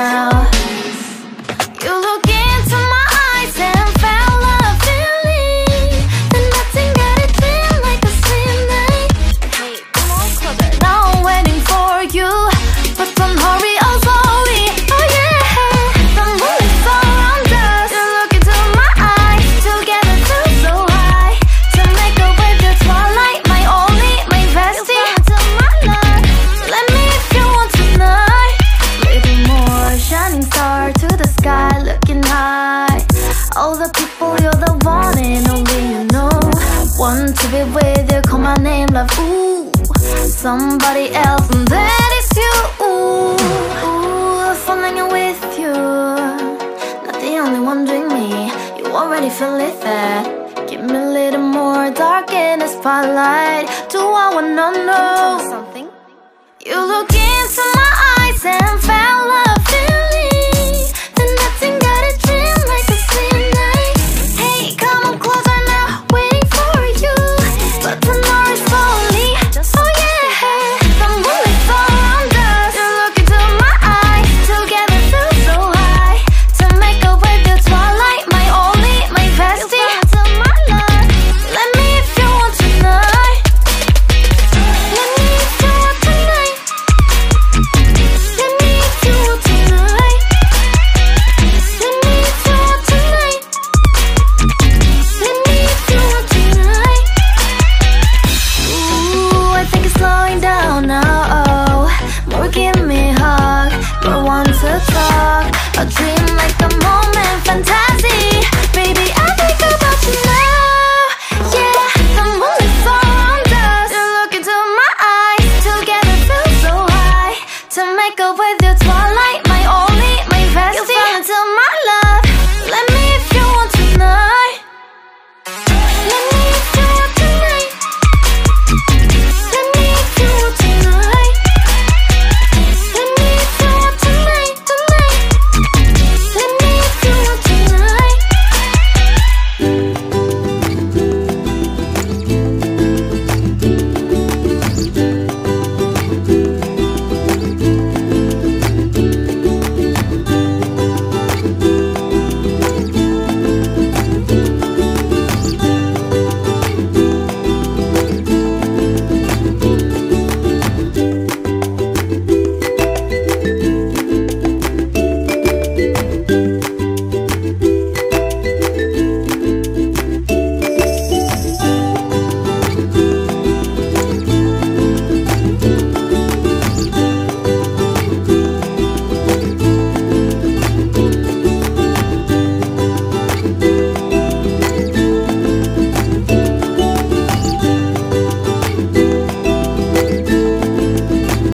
now. You look into my eyes and found love feeling. Then nothing got it feel like a slim night. Hey, come on, closer. Now I'm waiting for you, but don't hurry, oh slowly. Oh yeah, the moon is around us. You look into my eyes, together feel so high. To make a wave the twilight, my only, my bestie. You fall into my love. Let me if you want tonight. Little more shining star to the sky, looking high. All the people, you're the one and only you know. Want to be with you, call my name, love, ooh. Somebody else, and that is you, ooh. Ooh, falling in with you. Not the only one doing me, you already feel it there. Give me a little more dark in the spotlight. Do I wanna know something? You look into my eyes and found love